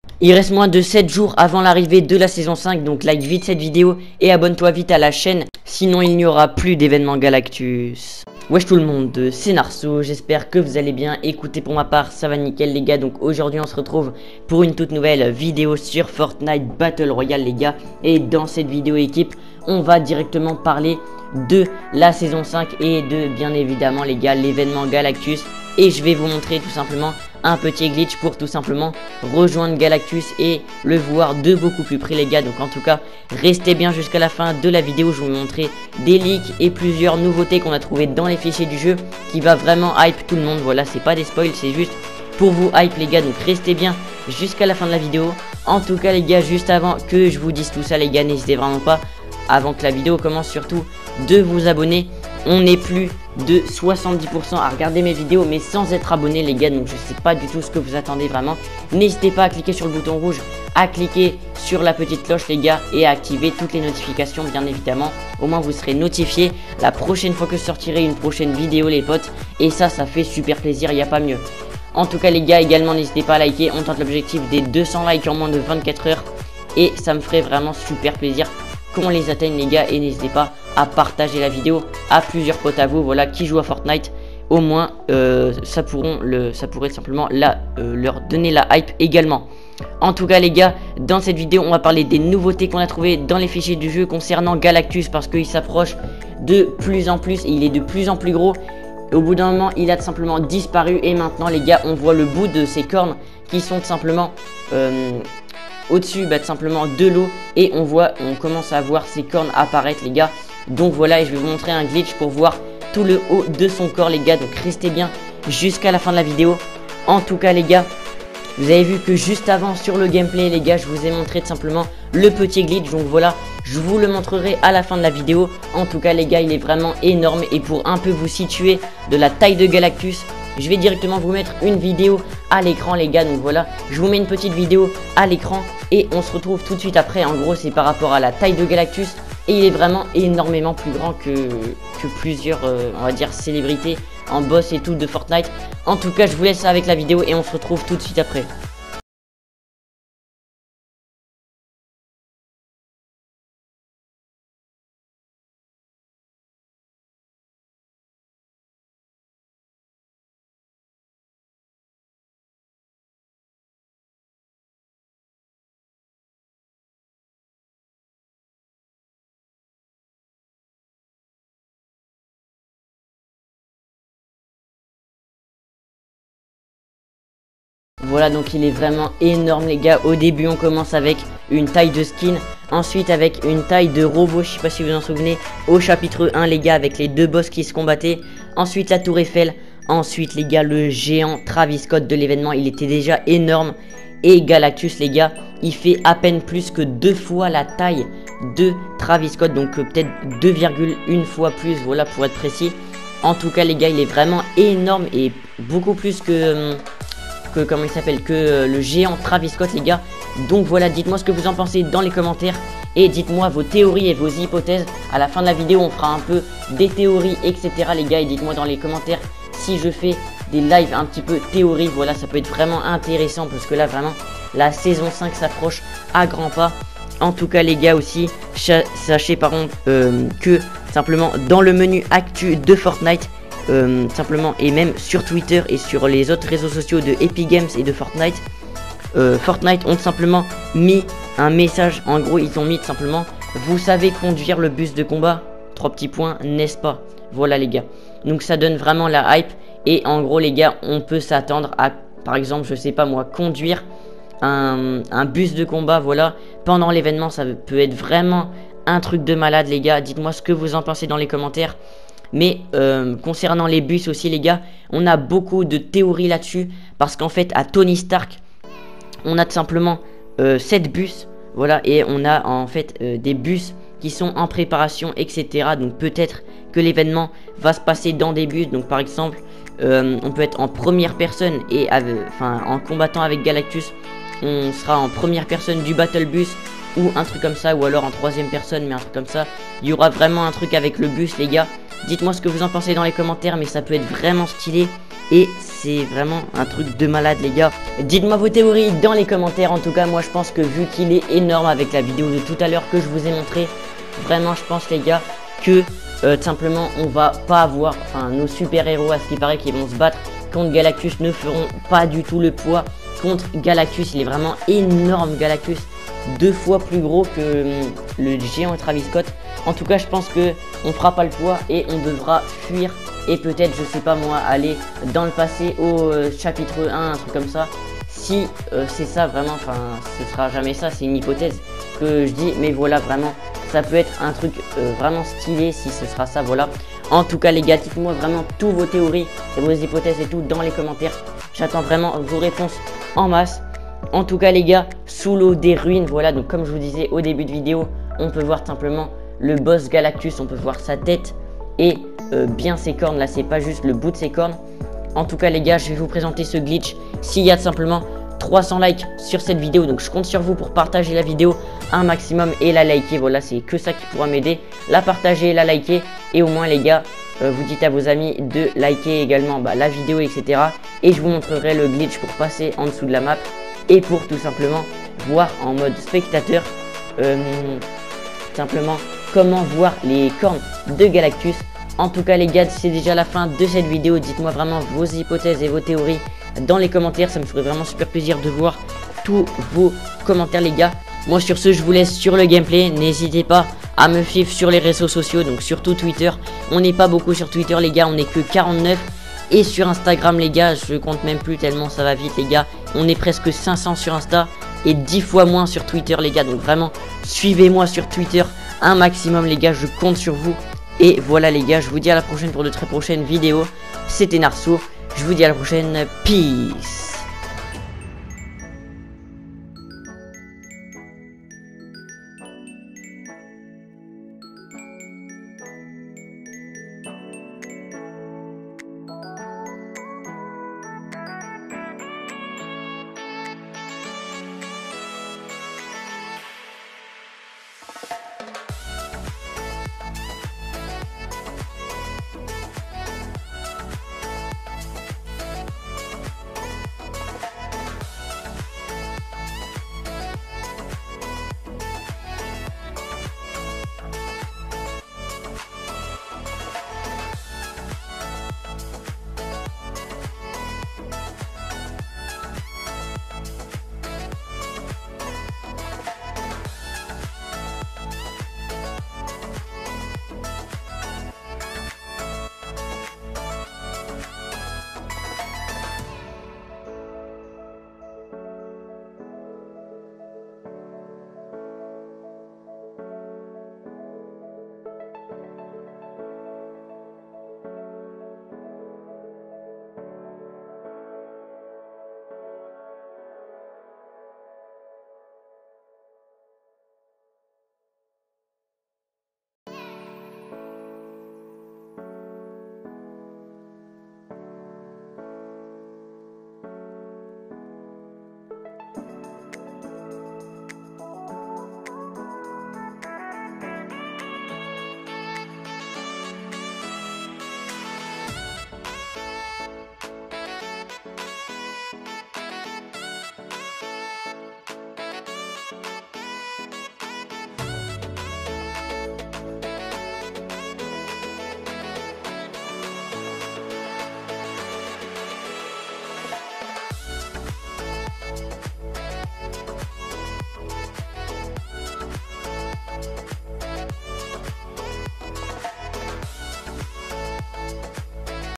Il reste moins de 7 jours avant l'arrivée de la saison 5, donc like vite cette vidéo et abonne-toi vite à la chaîne, sinon il n'y aura plus d'événements Galactus. Wesh tout le monde, c'est Narso, j'espère que vous allez bien. Écoutez, pour ma part ça va nickel les gars. Donc aujourd'hui on se retrouve pour une toute nouvelle vidéo sur Fortnite Battle Royale les gars. Et dans cette vidéo équipe, on va directement parler de la saison 5 et de bien évidemment les gars l'événement Galactus. Et je vais vous montrer tout simplement un petit glitch pour tout simplement rejoindre Galactus et le voir de beaucoup plus près les gars. Donc en tout cas restez bien jusqu'à la fin de la vidéo, je vais vous montrer des leaks et plusieurs nouveautés qu'on a trouvées dans les fichiers du jeu qui va vraiment hype tout le monde. Voilà, c'est pas des spoils, c'est juste pour vous hype les gars, donc restez bien jusqu'à la fin de la vidéo. En tout cas les gars, juste avant que je vous dise tout ça les gars, n'hésitez vraiment pas, avant que la vidéo commence surtout, de vous abonner. On est plus de 70% à regarder mes vidéos mais sans être abonné les gars, donc je sais pas du tout ce que vous attendez vraiment. N'hésitez pas à cliquer sur le bouton rouge, à cliquer sur la petite cloche les gars et à activer toutes les notifications bien évidemment. Au moins vous serez notifié la prochaine fois que je sortirai une prochaine vidéo les potes, et ça fait super plaisir, il n'y a pas mieux. En tout cas les gars, également n'hésitez pas à liker, on tente l'objectif des 200 likes en moins de 24 heures et ça me ferait vraiment super plaisir qu'on les atteigne les gars. Et n'hésitez pas à partager la vidéo à plusieurs potes à vous, voilà, qui jouent à Fortnite. Au moins ça pourrait simplement leur donner la hype également. En tout cas les gars, dans cette vidéo on va parler des nouveautés qu'on a trouvées dans les fichiers du jeu concernant Galactus, parce qu'il s'approche de plus en plus et il est de plus en plus gros. Au bout d'un moment il a tout simplement disparu et maintenant les gars on voit le bout de ses cornes qui sont tout simplement au-dessus tout simplement de l'eau, et on commence à voir ses cornes apparaître les gars. Donc voilà, et je vais vous montrer un glitch pour voir tout le haut de son corps les gars, donc restez bien jusqu'à la fin de la vidéo. En tout cas les gars, vous avez vu que juste avant sur le gameplay les gars, je vous ai montré tout simplement le petit glitch, donc voilà, je vous le montrerai à la fin de la vidéo. En tout cas les gars, il est vraiment énorme, et pour un peu vous situer de la taille de Galactus, je vais directement vous mettre une vidéo à l'écran les gars. Donc voilà, je vous mets une petite vidéo à l'écran et on se retrouve tout de suite après. En gros c'est par rapport à la taille de Galactus, et il est vraiment énormément plus grand que plusieurs on va dire célébrités en boss et tout de Fortnite. En tout cas je vous laisse avec la vidéo et on se retrouve tout de suite après. Voilà, donc il est vraiment énorme les gars. Au début on commence avec une taille de skin, ensuite avec une taille de robot, je sais pas si vous en souvenez, au chapitre 1 les gars, avec les deux boss qui se combattaient. Ensuite la tour Eiffel, ensuite les gars le géant Travis Scott de l'événement, il était déjà énorme. Et Galactus les gars, il fait à peine plus que 2 fois la taille de Travis Scott, donc peut-être 2,1 fois plus, voilà pour être précis. En tout cas les gars, il est vraiment énorme et beaucoup plus que comment il s'appelle, que le géant Travis Scott les gars. Donc voilà, dites-moi ce que vous en pensez dans les commentaires et dites-moi vos théories et vos hypothèses. À la fin de la vidéo on fera un peu des théories etc les gars, et dites-moi dans les commentaires si je fais des lives un petit peu théories. Voilà, ça peut être vraiment intéressant parce que là vraiment la saison 5 s'approche à grands pas. En tout cas les gars aussi, sachez par contre que simplement dans le menu actu de Fortnite, simplement, et même sur Twitter et sur les autres réseaux sociaux de Epic Games et de Fortnite, Fortnite ont simplement mis un message. En gros ils ont mis tout simplement: vous savez conduire le bus de combat, 3 petits points, n'est-ce pas? Voilà les gars, donc ça donne vraiment la hype. Et en gros les gars, on peut s'attendre à, par exemple, je sais pas moi, conduire un bus de combat, voilà, pendant l'événement. Ça peut être vraiment un truc de malade les gars. Dites-moi ce que vous en pensez dans les commentaires. Mais concernant les bus aussi les gars, on a beaucoup de théories là-dessus, parce qu'en fait à Tony Stark on a tout simplement 7 bus, voilà, et on a en fait des bus qui sont en préparation etc. Donc peut-être que l'événement va se passer dans des bus. Donc par exemple on peut être en première personne et en combattant avec Galactus, on sera en première personne du battle bus ou un truc comme ça, ou alors en troisième personne, mais un truc comme ça. Il y aura vraiment un truc avec le bus les gars. Dites-moi ce que vous en pensez dans les commentaires, mais ça peut être vraiment stylé. et c'est vraiment un truc de malade les gars. Dites-moi vos théories dans les commentaires. En tout cas moi je pense que vu qu'il est énorme avec la vidéo de tout à l'heure que je vous ai montré, vraiment je pense les gars que tout simplement on va pas avoir, enfin nos super héros à ce qui paraît qui vont se battre contre Galactus ne feront pas du tout le poids contre Galactus. Il est vraiment énorme Galactus, 2 fois plus gros que le géant Travis Scott. En tout cas je pense que on fera pas le poids et on devra fuir et peut-être je sais pas moi aller dans le passé au chapitre 1, un truc comme ça. Si c'est ça vraiment, enfin ce sera jamais ça, c'est une hypothèse que je dis, mais voilà vraiment ça peut être un truc vraiment stylé si ce sera ça, voilà. En tout cas les gars, dites-moi vraiment tous vos théories et vos hypothèses et tout dans les commentaires. J'attends vraiment vos réponses en masse. En tout cas les gars, sous l'eau des ruines, voilà, donc comme je vous disais au début de vidéo, on peut voir simplement le boss Galactus, on peut voir sa tête et bien ses cornes, là c'est pas juste le bout de ses cornes. En tout cas les gars, je vais vous présenter ce glitch s'il y a simplement 300 likes sur cette vidéo, donc je compte sur vous pour partager la vidéo un maximum et la liker. Voilà, c'est que ça qui pourra m'aider, la partager, la liker, et au moins les gars vous dites à vos amis de liker également la vidéo, etc. Et je vous montrerai le glitch pour passer en dessous de la map et pour tout simplement voir en mode spectateur simplement comment voir les cornes de Galactus. En tout cas les gars, c'est déjà la fin de cette vidéo. Dites-moi vraiment vos hypothèses et vos théories dans les commentaires, ça me ferait vraiment super plaisir de voir tous vos commentaires les gars. Moi sur ce je vous laisse sur le gameplay, n'hésitez pas à me suivre sur les réseaux sociaux, donc surtout Twitter. On n'est pas beaucoup sur Twitter les gars, on n'est que 49, et sur Instagram les gars, je compte même plus tellement ça va vite les gars. On est presque 500 sur Insta et 10 fois moins sur Twitter les gars, donc vraiment suivez-moi sur Twitter un maximum les gars, je compte sur vous. Et voilà les gars, je vous dis à la prochaine pour de très prochaines vidéos. C'était Narso, je vous dis à la prochaine, peace.